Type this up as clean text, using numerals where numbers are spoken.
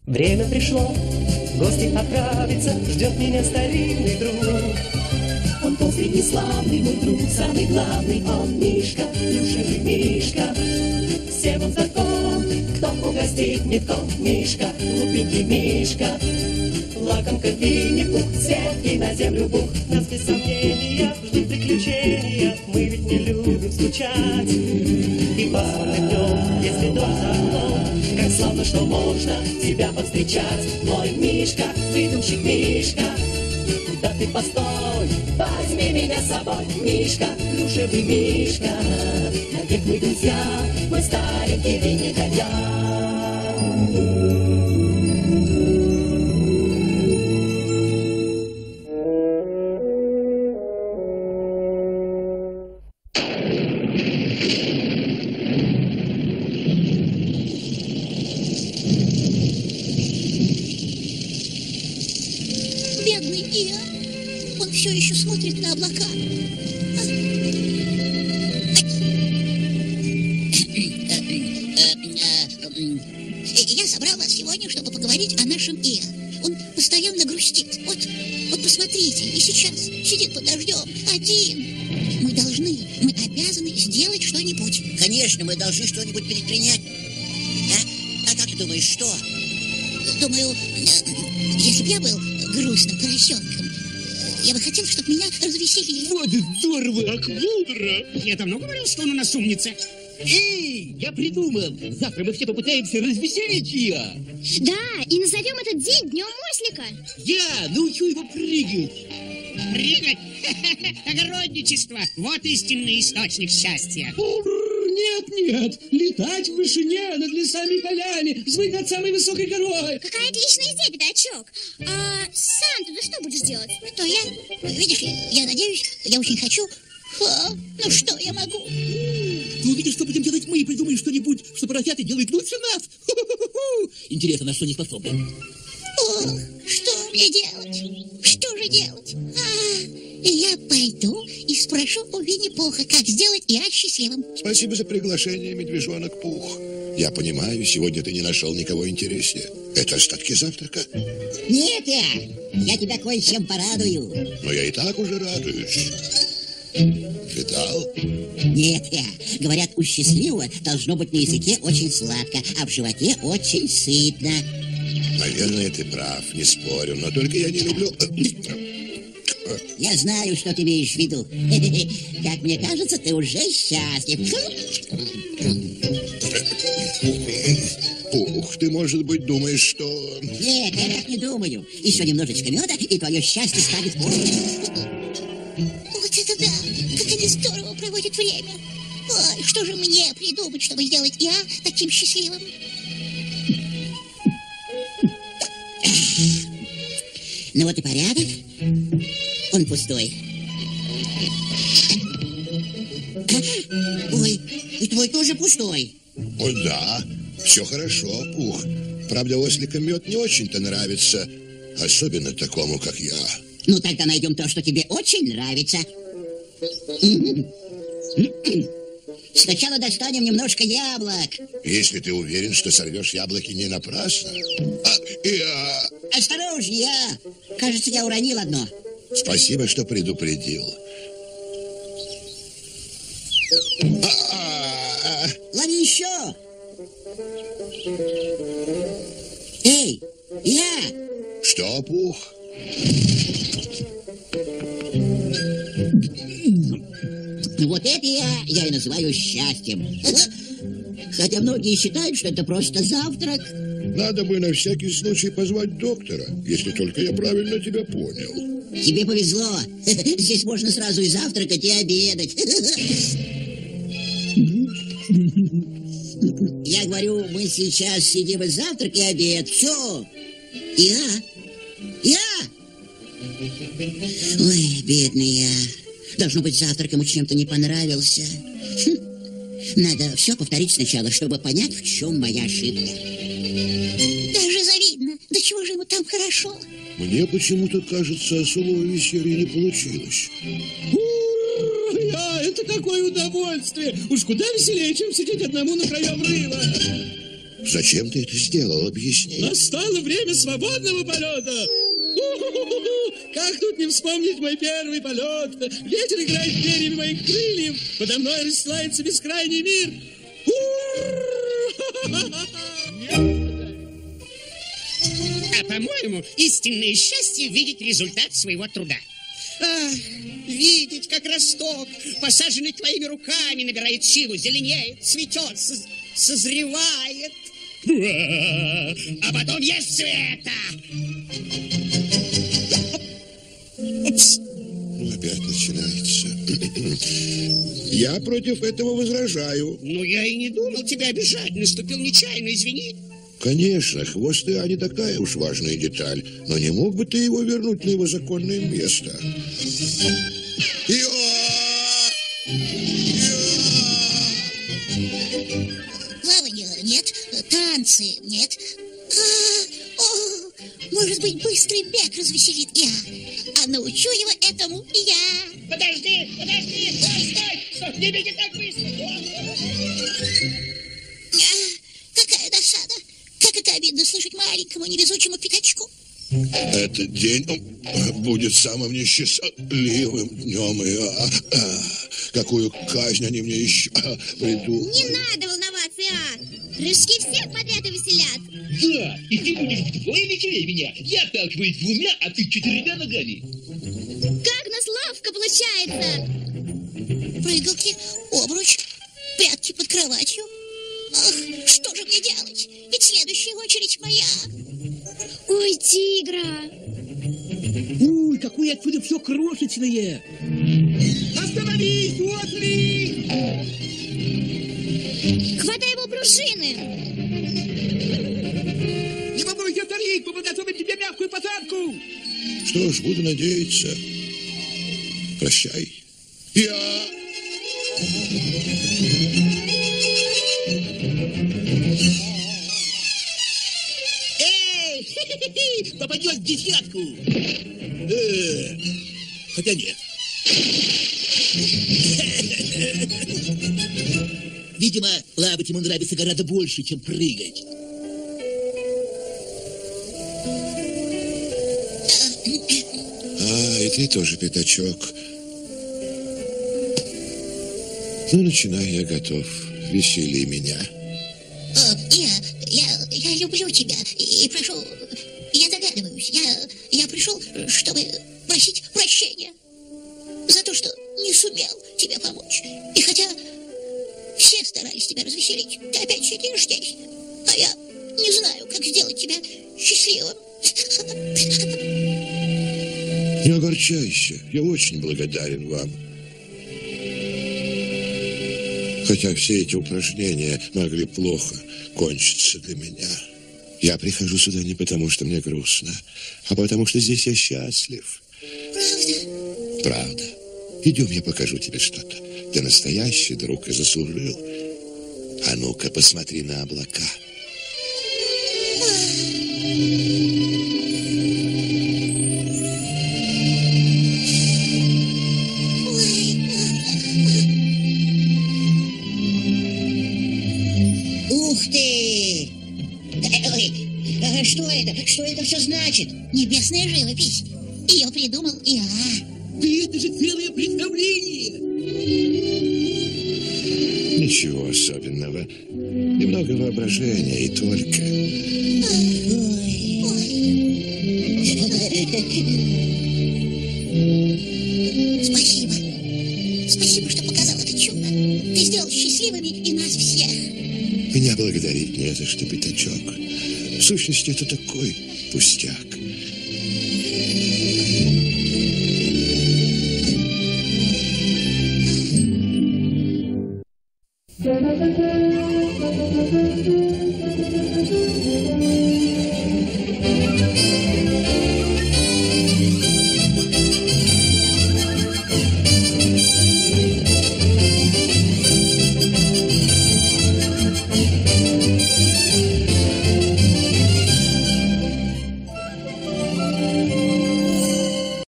Время пришло, в гости отправиться, ждет меня старинный друг. Он толстый и славный, мой друг, самый главный, он Мишка, плюшевый Мишка. Всем он знаком, кто угостит не в Мишка, глупенький Мишка. Лакомка Винни-Пух, сетки на землю бух. Нас без сомнения ждут приключения, мы ведь не любим скучать. И пасмурным днем, если дом за окном, как славно, что можно тебя повстречать. Мой Мишка, выдумщик Мишка, да ты постой, возьми меня с собой. Мишка, плюшевый Мишка, навек мы друзья, мой старенький Винни-Колья. Все еще смотрит на облака. Я собрал вас сегодня, чтобы поговорить о нашем Ио. Он постоянно грустит. Вот посмотрите, и сейчас сидит под дождем один. Мы обязаны сделать что-нибудь. Конечно, мы должны что-нибудь предпринять. А как ты думаешь, что? Думаю, если бы я был грустным поросенком, я бы хотел, чтобы меня развеселили. Вот здорово, как мудро. Я давно говорил, что он у нас умница. Эй, я придумал. Завтра мы все попытаемся развеселить ее. Да, и назовем этот день Днем Ослика. Я научу его прыгать. Прыгать? Огородничество. Вот истинный источник счастья. Нет, летать в вышине над лесами и полями, взмыть над самой высокой горой. Какая отличная идея, пятачок. А сам ты что будешь делать? Что я? Видишь ли, я надеюсь, я очень хочу. Ну что я могу? Ты увидишь, что будем делать мы, и придумаем что-нибудь, что поросята делают лучше нас. Интересно, на что не способны. Ох, что мне делать? Что же делать? Я пойду и спрошу у Винни-Пуха, как сделать Ио счастливым. Спасибо за приглашение, медвежонок Пух. Я понимаю, сегодня ты не нашел никого интереснее. Это остатки завтрака. Нет, я тебя кое-чем порадую. Но я и так уже радуюсь. Видал? Нет, говорят, у счастливого должно быть на языке очень сладко, а в животе очень сытно. Наверное, ты прав, не спорю, но только я не люблю... Я знаю, что ты имеешь в виду. Как мне кажется, ты уже счастлив. Пух, ты, может быть, думаешь, что... Нет, я так не думаю. Еще немножечко меда, и твое счастье станет полным. Вот это да! Как они здорово проводят время! Ой, что же мне придумать, чтобы сделать Ио таким счастливым? Ну вот и порядок. Он пустой. Ой, и твой тоже пустой. О, да, все хорошо, Пух. Правда, осликам мед не очень-то нравится, особенно такому, как я. Ну, тогда найдем то, что тебе очень нравится. Сначала достанем немножко яблок. Если ты уверен, что сорвешь яблоки не напрасно. Осторожнее! Кажется, я уронил одно. Спасибо, что предупредил. Лови еще! Эй, я! Что, Пух? Вот это я и называю счастьем. Хотя многие считают, что это просто завтрак. Надо бы на всякий случай позвать доктора, если только я правильно тебя понял. Тебе повезло. Здесь можно сразу и завтракать, и обедать. Я говорю, мы сейчас сидим и завтрак, и обед. Все. Я. Ой, бедный я. Должно быть, завтрак ему чем-то не понравился. Надо все повторить сначала, чтобы понять, в чем моя ошибка. Даже завидно. Да чего же ему там хорошо? Мне почему-то кажется, особого веселья не получилось. Это какое удовольствие! Уж куда веселее, чем сидеть одному на краю обрыва. Зачем ты это сделал? Объясни. Настало время свободного полета. Как тут не вспомнить мой первый полет? Ветер играет перьями моих крыльев. Подо мной расстилается бескрайний мир. А по-моему, истинное счастье — видеть результат своего труда. Видеть, как росток, посаженный твоими руками, набирает силу, зеленеет, цветет, созревает. А потом ешь все это. Опять начинается. Я против этого возражаю. Ну, я и не думал тебя обижать. Наступил нечаянно, извини. Конечно, хвост Иа не такая уж важная деталь, но не мог бы ты его вернуть на его законное место? Плавание нет, танцы нет. Может быть, быстрый бег развеселит я. А научу его этому я. Подожди, стой, не беги так быстро. Какая досада. Как это обидно слышать маленькому невезучему пятачку. Этот день будет самым несчастливым днем. Какую казнь они мне еще придумали. Не надо волноваться, Прыжки всех подряд увеселят. Да, и ты будешь вдвое веселее меня. Я отталкиваюсь 2, а ты 4 ногами. Как нас ловко получается. Прыгалки, обруч, прятки под кроватью. Ах, что же мне делать? Ведь следующая очередь моя. Ой, тигра. Ой, какое отсюда все крошечное. Остановись, Уотли! Хватай его пружины. Не волнуйся, старик, мы подготовим тебе мягкую посадку. Что ж, буду надеяться. Прощай. Я... Эй, попадешь в десятку. Хотя нет. Видимо, плавать ему нравится гораздо больше, чем прыгать. И ты тоже, пятачок. Ну, начинай, я готов. Весели меня. Я люблю тебя и прошу... Я догадываюсь, я пришел, чтобы просить прощения за то, что не сумел тебе помочь. И хотя все старались тебя развеселить, ты опять сидишь здесь, а я не знаю, как сделать тебя счастливым. Не огорчайся, я очень благодарен вам. Хотя все эти упражнения могли плохо кончиться для меня. Я прихожу сюда не потому, что мне грустно, а потому, что здесь я счастлив. Правда? Правда. Идем, я покажу тебе что-то. Ты настоящий друг и заслужил. А ну-ка, посмотри на облака. Ух ты! Ой, что это? Что это все значит? Небесная живопись. Ее придумал Иа. Да это же целое представление! Ничего особенного. Немного воображения и только. Спасибо. Спасибо, что показал это чудо. Ты сделал счастливыми и нас всех. Меня благодарить не за что, пятачок. В сущности, это такой пустяк.